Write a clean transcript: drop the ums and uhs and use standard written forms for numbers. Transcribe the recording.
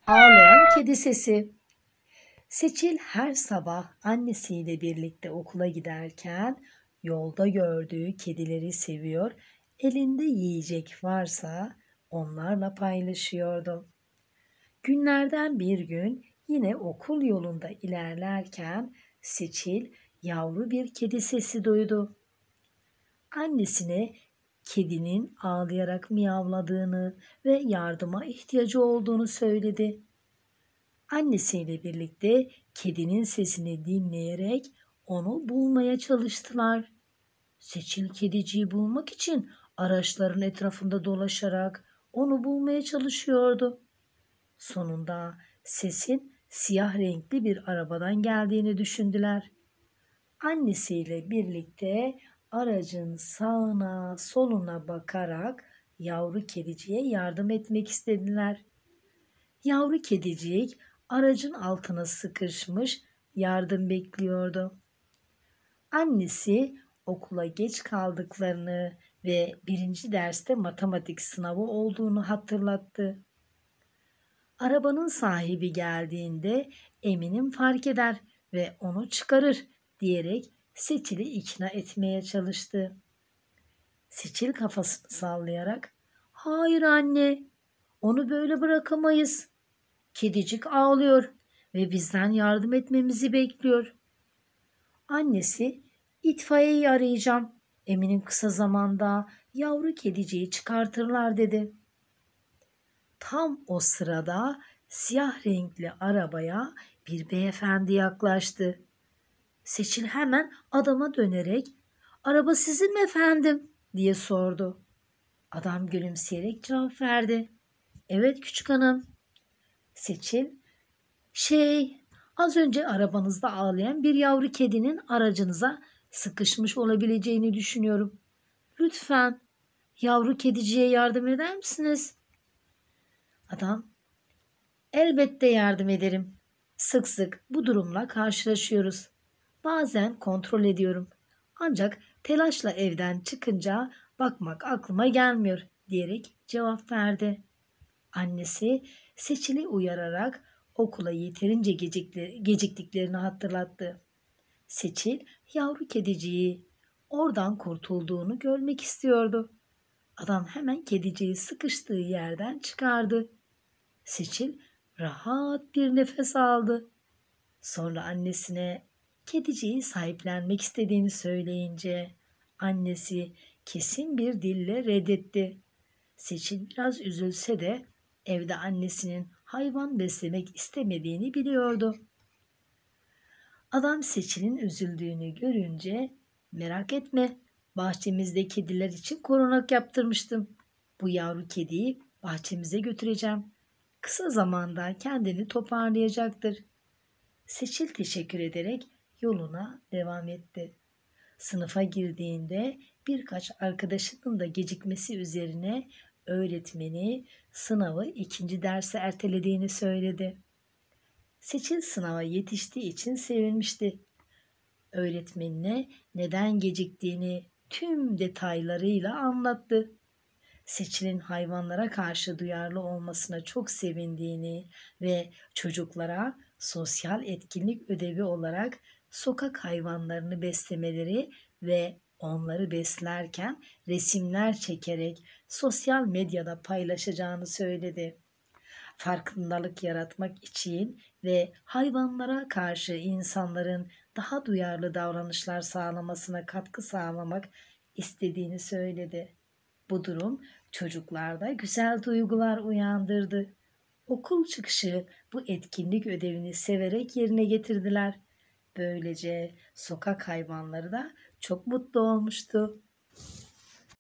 Ağlayan kedi sesi. Seçil her sabah annesiyle birlikte okula giderken yolda gördüğü kedileri seviyor, elinde yiyecek varsa onlarla paylaşıyordu. Günlerden bir gün yine okul yolunda ilerlerken Seçil yavru bir kedi sesi duydu. Annesine kedinin ağlayarak miyavladığını ve yardıma ihtiyacı olduğunu söyledi. Annesiyle birlikte kedinin sesini dinleyerek onu bulmaya çalıştılar. Seçil kediciyi bulmak için araçların etrafında dolaşarak onu bulmaya çalışıyordu. Sonunda sesin siyah renkli bir arabadan geldiğini düşündüler. Annesiyle birlikte aracın sağına soluna bakarak yavru kediciye yardım etmek istediler. Yavru kedicik aracın altına sıkışmış yardım bekliyordu. Annesi okula geç kaldıklarını ve birinci derste matematik sınavı olduğunu hatırlattı. Arabanın sahibi geldiğinde eminim fark eder ve onu çıkarır diyerek Seçil'i ikna etmeye çalıştı. Seçil kafasını sallayarak "Hayır anne, onu böyle bırakamayız. Kedicik ağlıyor ve bizden yardım etmemizi bekliyor." Annesi, "İtfaiyeyi arayacağım. Eminim kısa zamanda yavru kediciyi çıkartırlar," dedi. Tam o sırada siyah renkli arabaya bir beyefendi yaklaştı. Seçil hemen adama dönerek "Araba sizin mi efendim?" diye sordu. Adam gülümseyerek cevap verdi. "Evet küçük hanım." Seçil, Az önce arabanızda ağlayan bir yavru kedinin aracınıza sıkışmış olabileceğini düşünüyorum. Lütfen yavru kediciye yardım eder misiniz?" Adam, "Elbette yardım ederim. Sık sık bu durumla karşılaşıyoruz. Bazen kontrol ediyorum. Ancak telaşla evden çıkınca bakmak aklıma gelmiyor," diyerek cevap verdi. Annesi Seçil'i uyararak okula yeterince geciktiklerini hatırlattı. Seçil yavru kediciyi oradan kurtulduğunu görmek istiyordu. Adam hemen kediciyi sıkıştığı yerden çıkardı. Seçil rahat bir nefes aldı. Sonra annesine kediciyi sahiplenmek istediğini söyleyince annesi kesin bir dille reddetti. Seçil biraz üzülse de evde annesinin hayvan beslemek istemediğini biliyordu. Adam Seçil'in üzüldüğünü görünce "Merak etme, bahçemizde kediler için korunak yaptırmıştım. Bu yavru kediyi bahçemize götüreceğim. Kısa zamanda kendini toparlayacaktır." Seçil teşekkür ederek yoluna devam etti. Sınıfa girdiğinde birkaç arkadaşının da gecikmesi üzerine öğretmeni sınavı ikinci derse ertelediğini söyledi. Seçil sınava yetiştiği için sevinmişti. Öğretmenine neden geciktiğini tüm detaylarıyla anlattı. Seçil'in hayvanlara karşı duyarlı olmasına çok sevindiğini ve çocuklara sosyal etkinlik ödevi olarak sokak hayvanlarını beslemeleri ve onları beslerken resimler çekerek sosyal medyada paylaşacağını söyledi. Farkındalık yaratmak için ve hayvanlara karşı insanların daha duyarlı davranışlar sağlamasına katkı sağlamak istediğini söyledi. Bu durum çocuklarda güzel duygular uyandırdı. Okul çıkışı bu etkinlik ödevini severek yerine getirdiler. Böylece sokak hayvanları da çok mutlu olmuştu.